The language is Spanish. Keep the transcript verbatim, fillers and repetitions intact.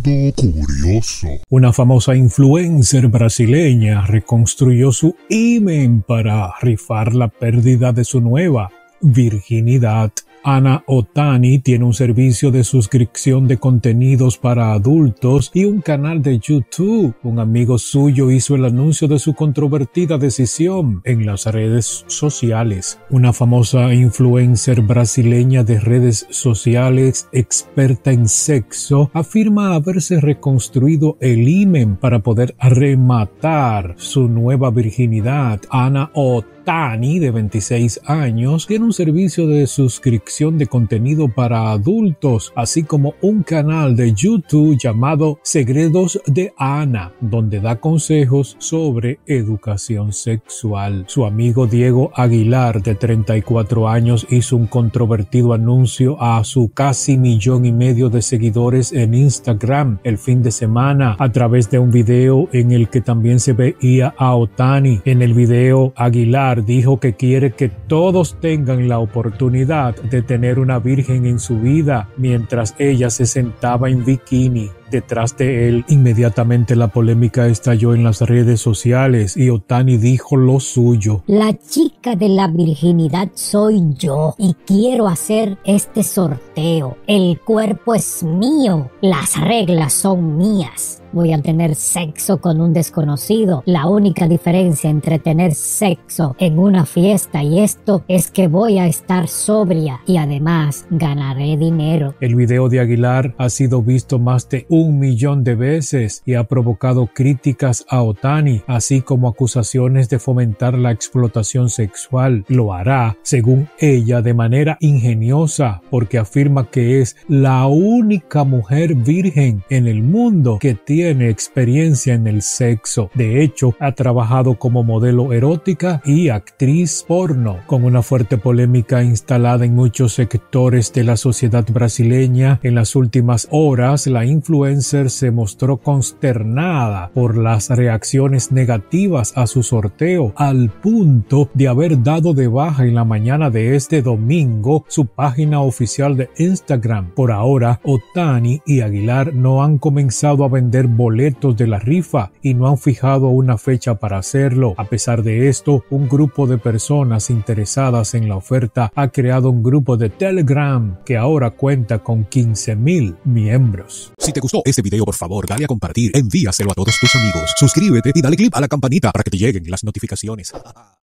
Curioso. Una famosa influencer brasileña reconstruyó su imen para rifar la pérdida de su nueva virginidad. Hannah Otani tiene un servicio de suscripción de contenidos para adultos y un canal de YouTube. Un amigo suyo hizo el anuncio de su controvertida decisión en las redes sociales. Una famosa influencer brasileña de redes sociales, experta en sexo, afirma haberse reconstruido el himen para poder rematar su nueva virginidad. Hannah Otani Tani, de veintiséis años, tiene un servicio de suscripción de contenido para adultos, así como un canal de YouTube llamado Segredos de Ana, donde da consejos sobre educación sexual. Su amigo Diego Aguilar, de treinta y cuatro años, hizo un controvertido anuncio a su casi millón y medio de seguidores en Instagram el fin de semana a través de un video en el que también se veía a Otani. En el video, Aguilar dijo que quiere que todos tengan la oportunidad de tener una virgen en su vida mientras ella se sentaba en bikini detrás de él. Inmediatamente la polémica estalló en las redes sociales y Otani dijo lo suyo. La chica de la virginidad soy yo y quiero hacer este sorteo. El cuerpo es mío, las reglas son mías. Voy a tener sexo con un desconocido. La única diferencia entre tener sexo en una fiesta y esto es que voy a estar sobria y además ganaré dinero. El video de Aguilar ha sido visto más de un millón de veces y ha provocado críticas a Otani, así como acusaciones de fomentar la explotación sexual. Lo hará, según ella, de manera ingeniosa, porque afirma que es la única mujer virgen en el mundo que tiene Tiene experiencia en el sexo. De hecho, ha trabajado como modelo erótica y actriz porno. Con una fuerte polémica instalada en muchos sectores de la sociedad brasileña, en las últimas horas la influencer se mostró consternada por las reacciones negativas a su sorteo, al punto de haber dado de baja en la mañana de este domingo su página oficial de Instagram. Por ahora, Otani y Aguilar no han comenzado a vender boletos de la rifa y no han fijado una fecha para hacerlo. A pesar de esto, un grupo de personas interesadas en la oferta ha creado un grupo de Telegram que ahora cuenta con quince mil miembros. Si te gustó este video, por favor, dale a compartir, envíaselo a todos tus amigos, suscríbete y dale click a la campanita para que te lleguen las notificaciones.